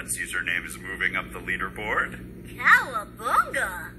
Everyone's username is moving up the leaderboard. Cowabunga!